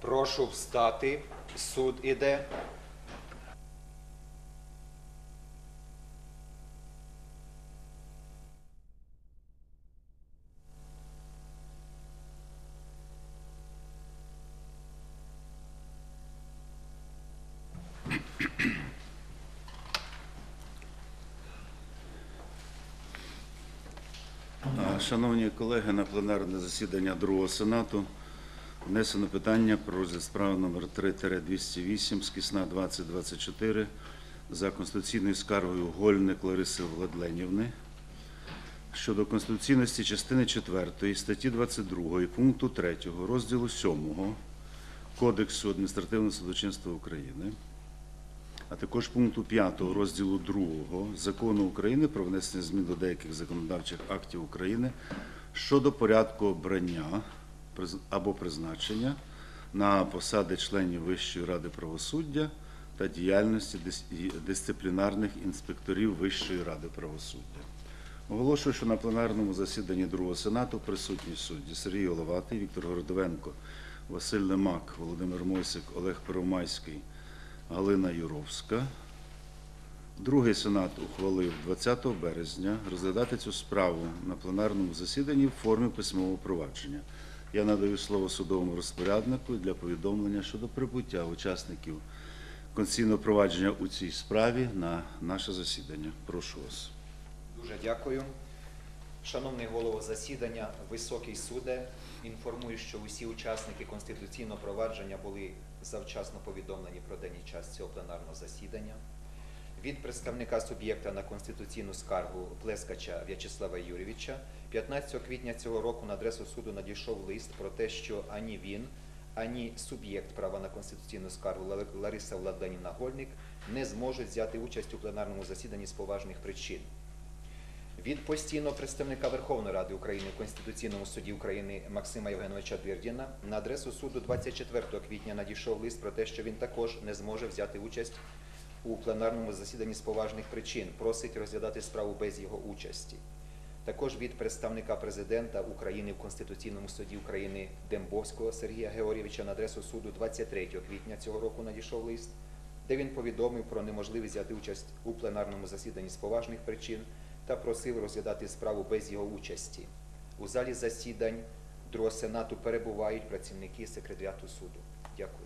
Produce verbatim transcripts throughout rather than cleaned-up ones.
Прошу встати. Суд іде. Шановні колеги, на пленарне засідання Другого Сенату внесено питання про розгляд справи номер три двісті вісім, скисна двадцять двадцять чотири, за конституційною скаргою Гольник Лариси Владленівни щодо конституційності частини четвертої статті двадцять другої пункту третього розділу сьомого Кодексу адміністративного судочинства України, а також пункту п'ятого розділу другого Закону України про внесення змін до деяких законодавчих актів України щодо порядку обрання або призначення на посади членів Вищої ради правосуддя та діяльності дисциплінарних інспекторів Вищої ради правосуддя. Оголошую, що на пленарному засіданні Другого Сенату присутні судді Сергій Головатий, Віктор Городовенко, Василь Лемак, Володимир Мойсик, Олег Первомайський, Галина Юровська. Другий Сенат ухвалив двадцятого березня розглядати цю справу на пленарному засіданні в формі письмового провадження. Я надаю слово судовому розпоряднику для повідомлення щодо прибуття учасників конституційного провадження у цій справі на наше засідання. Прошу вас. Дуже дякую. Шановний голово засідання, високий суде, інформую, що усі учасники конституційного провадження були завчасно повідомлені про день і час цього пленарного засідання. Від представника суб'єкта на конституційну скаргу Плескача В'ячеслава Юрійовича п'ятнадцятого квітня цього року на адресу суду надійшов лист про те, що ані він, ані суб'єкт права на конституційну скаргу Лариса Владленівна Гольник не зможуть взяти участь у пленарному засіданні з поважних причин. Від постійного представника Верховної Ради України в Конституційному суді України Максима Євгеновича Дирдіна на адресу суду двадцять четвертого квітня надійшов лист про те, що він також не зможе взяти участь у пленарному засіданні з поважних причин, просить розглядати справу без його участі. Також від представника президента України в Конституційному суді України Дембовського Сергія Георгійовича на адресу суду двадцять третього квітня цього року надійшов лист, де він повідомив про неможливість взяти участь у пленарному засіданні з поважних причин та просив розглядати справу без його участі. У залі засідань Другого Сенату перебувають працівники секретаріату суду. Дякую.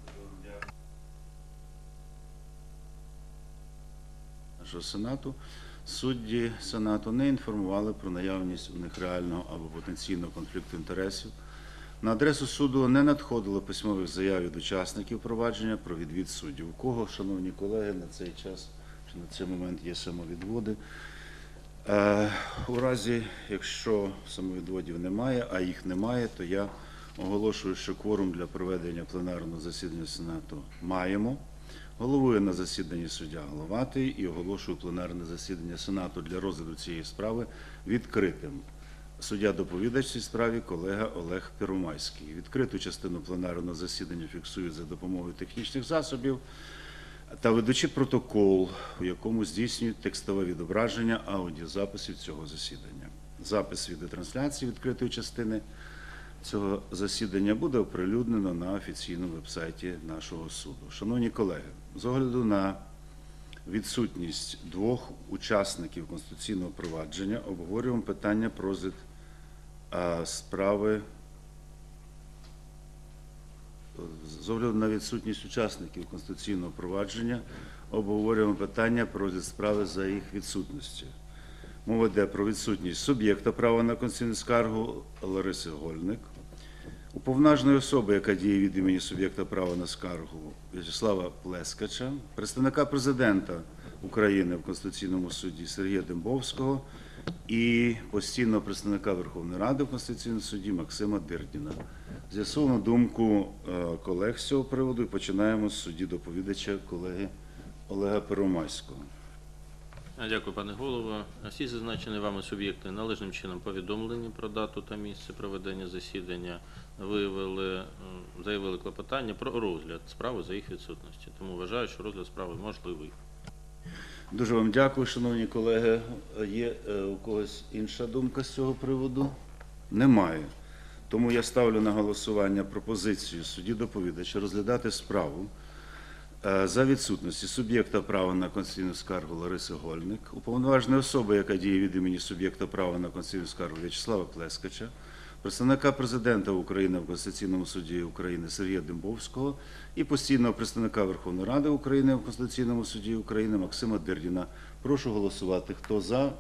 Нашого Сенату. Судді Сенату не інформували про наявність у них реального або потенційного конфлікту інтересів. На адресу суду не надходило письмових заяв від учасників провадження про відвід суддів. У кого, шановні колеги, на цей час, чи на цей момент є самовідводи? У разі, якщо самовідводів немає, а їх немає, то я оголошую, що кворум для проведення пленарного засідання Сенату маємо. Головує на засіданні суддя Головатий і оголошую пленарне засідання Сенату для розгляду цієї справи відкритим. Суддя-доповідач в цій справі колега Олег Первомайський. Відкриту частину пленарного засідання фіксують за допомогою технічних засобів та ведучи протокол, у якому здійснюють текстове відображення аудіозаписів цього засідання. Запис відеотрансляції відкритої частини цього засідання буде оприлюднено на офіційному вебсайті нашого суду. Шановні колеги, з огляду на відсутність двох учасників конституційного провадження обговорюємо питання про розгляд справи. З огляду на відсутність учасників конституційного провадження обговорюємо питання про розгляд справи за їх відсутністю. Мова йде про відсутність суб'єкта права на конституційну скаргу Лариси Гольник, уповноваженої особи, яка діє від імені суб'єкта права на скаргу В'ячеслава Плескача, представника президента України в Конституційному суді Сергія Дембовського і постійного представника Верховної Ради в Конституційному суді Максима Дирдіна. З'ясовано думку колег з цього приводу і починаємо з судді-доповідача колеги Олега Первомайського. Дякую, пане голово. Всі зазначені вами суб'єкти належним чином повідомлені про дату та місце проведення засідання, виявили, заявили клопотання про розгляд справи за їх відсутності. Тому вважаю, що розгляд справи можливий. Дуже вам дякую, шановні колеги. Є у когось інша думка з цього приводу? Немає. Тому я ставлю на голосування пропозицію судді-доповідача розглядати справу е, за відсутності суб'єкта права на конституційну скаргу Лариси Гольник, уповноваженої особи, яка діє від імені суб'єкта права на конституційну скаргу В'ячеслава Плескача, представника президента України в Конституційному суді України Сергія Дембовського і постійного представника Верховної Ради України в Конституційному суді України Максима Дирдіна. Прошу голосувати. Хто за?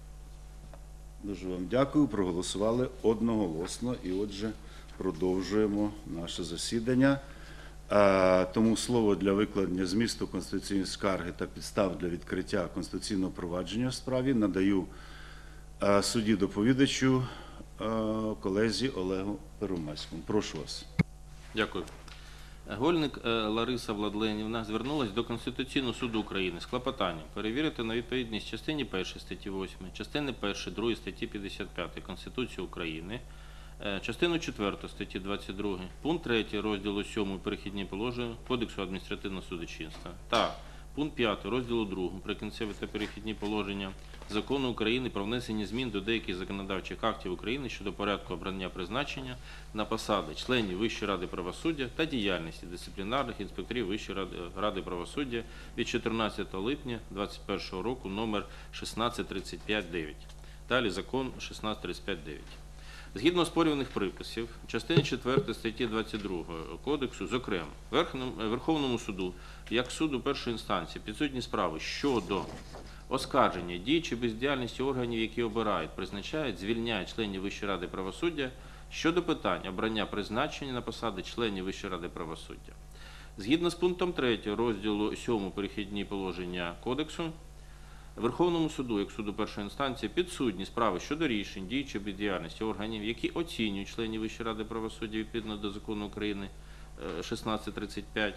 Дуже вам дякую. Проголосували одноголосно. І отже, продовжуємо наше засідання. А, Тому слово для викладення змісту конституційної скарги та підстав для відкриття конституційного провадження в справі надаю а, судді-доповідачу а, колезі Олегу Первомайському. Прошу вас. Дякую. Гольник е, Лариса Владленівна звернулася до Конституційного суду України з клопотанням перевірити на відповідність частині першої статті восьмої, частини першої, другої статті п'ятдесят п'ятої Конституції України, е, частину четверту статті двадцять другої, пункт третій розділу сьомого перехідні положення Кодексу адміністративного судочинства та пункт п'ятий розділу другого Прикінцеві та перехідні положення Закону України про внесення змін до деяких законодавчих актів України щодо порядку обрання призначення на посади членів Вищої ради правосуддя та діяльності дисциплінарних інспекторів Вищої ради, ради правосуддя від чотирнадцятого липня двадцять першого року номер шістнадцять тридцять п'ять дев'ять. Далі закон шістнадцять тридцять п'ять дев'ять. Згідно оспорюваних приписів, частини четвертої статті двадцять другої Кодексу, зокрема, Верховному суду, як суду першої інстанції, підсудні справи щодо оскарження дій чи бездіяльності органів, які обирають, призначають, звільняють членів Вищої ради правосуддя щодо питань обрання призначення на посади членів Вищої ради правосуддя. Згідно з пунктом третім розділу сьомого перехідні положення Кодексу, Верховному суду, як суду першої інстанції, підсудні справи щодо рішень, дій чи бездіяльності органів, які оцінюють членів Вищої ради правосуддя відповідно до закону України шістнадцять тридцять п'ять,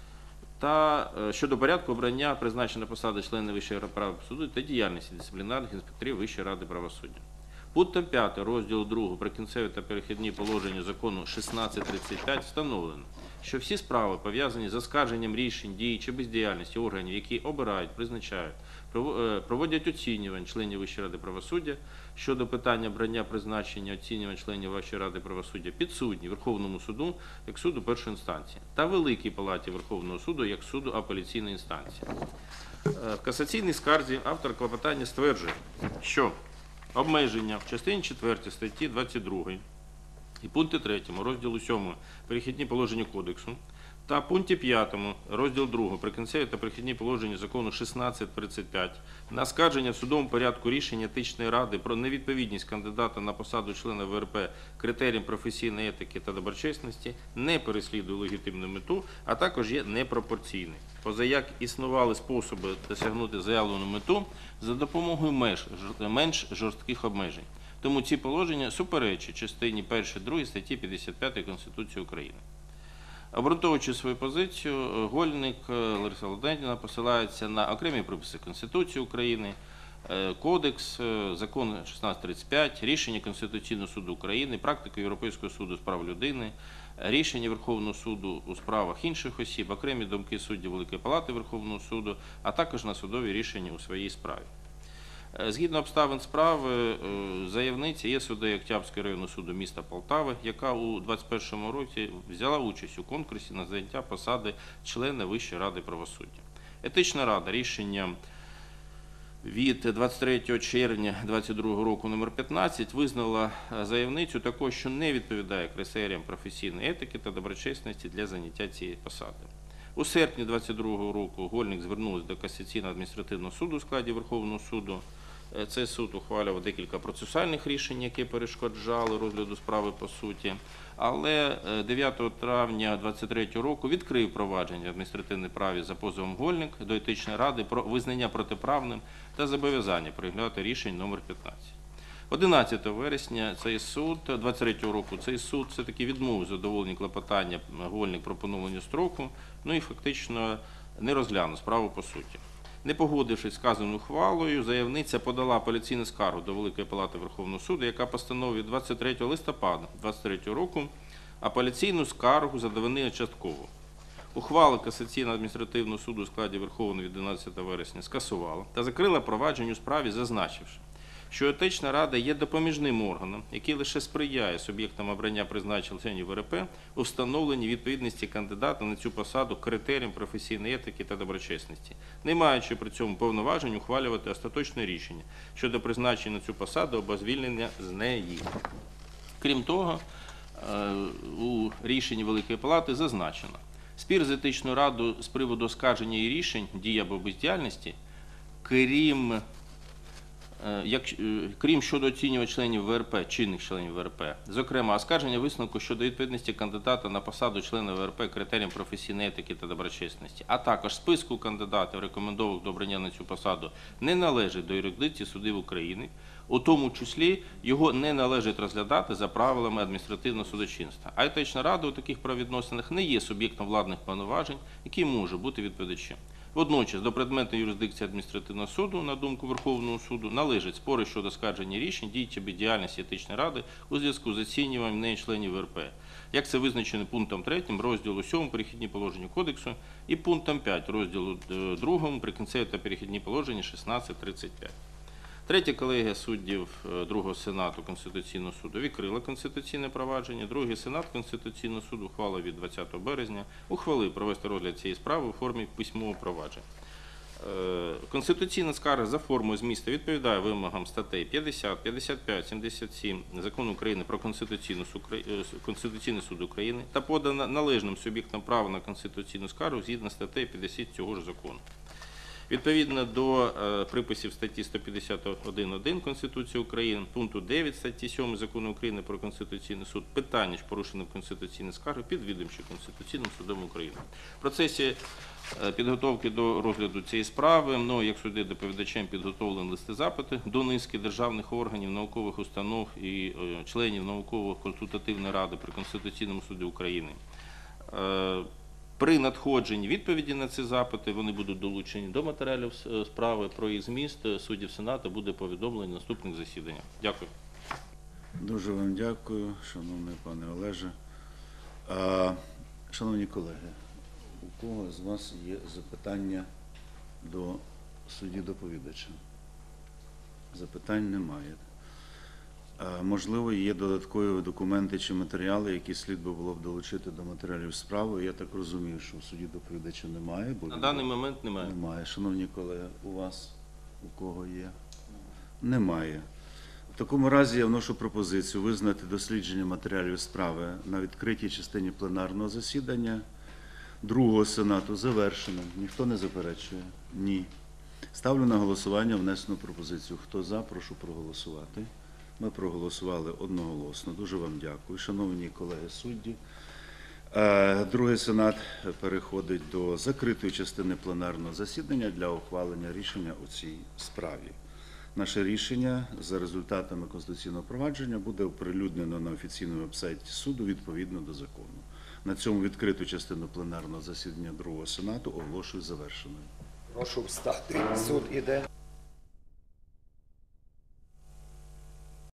та щодо порядку обрання призначення на посади членів Вищої ради правосуддя та діяльності дисциплінарних інспекторів Вищої ради правосуддя. Пунктом п'ятим розділу другого Прикінцеві та перехідні положення закону шістнадцять тридцять п'ять встановлено, що всі справи, пов'язані з оскарженням рішень, дій чи бездіяльності органів, які обирають, призначають, проводять оцінювань членів Вищої ради правосуддя щодо питання обрання призначення оцінювань членів Вищої ради правосуддя, підсудні Верховному суду як суду першої інстанції та Великій Палаті Верховного суду як суду апеляційної інстанції. В касаційній скарзі автор клопотання стверджує, що обмеження в частині четвертій статті двадцять другої і пункті третьому розділу сьомого перехідні положення Кодексу та пункті п'ятому розділу другого Прикінцеві та перехідні положення закону шістнадцять тридцять п'ять на оскарження в судовому порядку рішення Етичної ради про невідповідність кандидата на посаду члена ВРП критеріям професійної етики та доброчесності не переслідує легітимну мету, а також є непропорційний. Позаяк існували способи досягнути заявлену мету за допомогою меж, менш жорстких обмежень. Тому ці положення суперечать частині першій, другій статті п'ятдесят п'ятої Конституції України. Обґрунтовуючи свою позицію, Гольник Лариса Володимирівна посилається на окремі приписи Конституції України, Кодекс, закон шістнадцять тридцять п'ять, рішення Конституційного суду України, практику Європейського суду з прав людини, рішення Верховного суду у справах інших осіб, окремі думки суддів Великої Палати Верховного суду, а також на судові рішення у своїй справі. Згідно обставин справи, заявниця є суддею Октябрського районного суду міста Полтави, яка у двадцять першому році взяла участь у конкурсі на заняття посади члена Вищої ради правосуддя. Етична рада рішенням від двадцять третього червня двадцять другого року номер п'ятнадцять визнала заявницю такою, що не відповідає критеріям професійної етики та доброчесності для заняття цієї посади. У серпні двадцять другого року Гольник звернулася до Касаційного адміністративного суду у складі Верховного суду. Цей суд ухвалював декілька процесуальних рішень, які перешкоджали розгляду справи по суті, але дев'ятого травня двадцять третього року відкрив провадження в адміністративній праві за позовом Гольник до Етичної ради про визнання протиправним та зобов'язання переглядати рішень номер п'ятнадцять. одинадцятого вересня цей суд, двадцять третього року цей суд все-таки відмовив задоволення клопотання Гольник про поновлення строку, ну і фактично не розглянув справу по суті. Не погодившись з вказаною ухвалою, заявниця подала апеляційну скаргу до Великої Палати Верховного суду, яка постановив двадцять третього листопада двадцять третього року апеляційну скаргу задовольнила частково. Ухвалу Касаційного адміністративного суду у складі Верховного від одинадцятого вересня скасувала та закрила провадження у справі, зазначивши, що етична рада є допоміжним органом, який лише сприяє суб'єктам обрання призначення членів В Р П у встановленні відповідності кандидата на цю посаду критеріям професійної етики та доброчесності, не маючи при цьому повноважень ухвалювати остаточне рішення щодо призначення на цю посаду або звільнення з неї. Крім того, у рішенні Великої Палати зазначено, спір з етичною радою з приводу оскарження її рішень, дії або бездіяльності, крім, як, крім щодо оцінювання членів В Р П, чинних членів В Р П, зокрема, оскарження висновку щодо відповідності кандидата на посаду члена В Р П критеріям професійної етики та доброчесності, а також списку кандидатів, рекомендованих до обрання на цю посаду, не належить до юрисдикції судів України, у тому числі його не належить розглядати за правилами адміністративного судочинства. А етична рада у таких правовідносинах не є суб'єктом владних повноважень, який може бути відповідачем. Водночас до предметної юрисдикції адміністративного суду, на думку Верховного суду, належать спори щодо скарження рішень, дій чи бездіяльності етичної ради у зв'язку з оцінюванням нею членів В Р П, як це визначено пунктом третім розділу сьомого перехідні положення Кодексу і пунктом п'ять розділу другого прикінцеві та перехідні положення шістнадцять тридцять п'ять. Третя колегія суддів Другого Сенату Конституційного суду відкрила конституційне провадження. Другий Сенат Конституційного суду ухвалою від двадцятого березня ухвалив провести розгляд цієї справи у формі письмового провадження. Конституційна скарга за формою змісту відповідає вимогам статей п'ятдесят, п'ятдесят п'ять, сімдесят сім Закону України про Конституційний суд України та подана належним суб'єктом права на конституційну скаргу згідно статей п'ятдесят цього ж закону. Відповідно до е, приписів статті сто п'ятдесят один точка один Конституції України, пункту дев'ять статті сьомої Закону України про Конституційний суд, питання ж порушеним конституційною скаргою підвідомчі Конституційним судом України. В процесі е, підготовки до розгляду цієї справи, ну, як судді доповідачем підготовлені листи запити до низки державних органів, наукових установ і е, членів науково-консультативної ради при Конституційному суді України. Е, При надходженні відповіді на ці запити вони будуть долучені до матеріалів справи. Про їх зміст суддів Сенату буде повідомлено на наступних засіданнях. Дякую. Дуже вам дякую, шановний пане Олеже. А, шановні колеги, у кого з вас є запитання до судді-доповідача? Запитань немає. А, можливо, є додаткові документи чи матеріали, які слід би було б долучити до матеріалів справи. Я так розумію, що у судді-доповідача немає. Бо На даний момент немає. Немає. Шановні колеги, у вас, у кого є? Немає. В такому разі я вношу пропозицію визнати дослідження матеріалів справи на відкритій частині пленарного засідання Другого Сенату завершеним. Ніхто не заперечує? Ні. Ставлю на голосування внесену пропозицію. Хто за, прошу проголосувати. Ми проголосували одноголосно. Дуже вам дякую. Шановні колеги судді, Другий Сенат переходить до закритої частини пленарного засідання для ухвалення рішення у цій справі. Наше рішення за результатами конституційного провадження буде оприлюднено на офіційному веб-сайті суду відповідно до закону. На цьому відкриту частину пленарного засідання Другого Сенату оголошую завершеною. Прошу встати. Суд іде.